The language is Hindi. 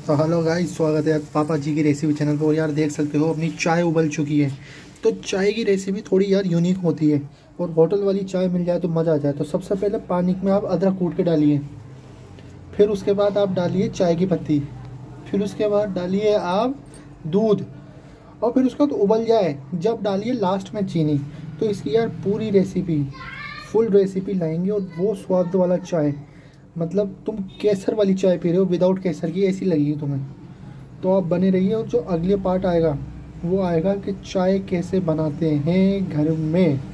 तो हेलो गाइस, स्वागत है पापा जी की रेसिपी चैनल पर। और यार देख सकते हो अपनी चाय उबल चुकी है। तो चाय की रेसिपी थोड़ी यार यूनिक होती है और होटल वाली चाय मिल जाए तो मज़ा आ जाए। तो सबसे पहले पानी में आप अदरक कूट के डालिए, फिर उसके बाद आप डालिए चाय की पत्ती, फिर उसके बाद डालिए आप दूध, और फिर उसका तो उबल जाए जब डालिए लास्ट में चीनी। तो इसकी यार पूरी रेसिपी, फुल रेसिपी लाएंगे और वो स्वाद वाला चाय, मतलब तुम केसर वाली चाय पी रहे हो विदाउट केसर की, ऐसी लगेगी तुम्हें। तो आप बने रहिए। और जो अगले पार्ट आएगा वो आएगा कि चाय कैसे बनाते हैं घर में।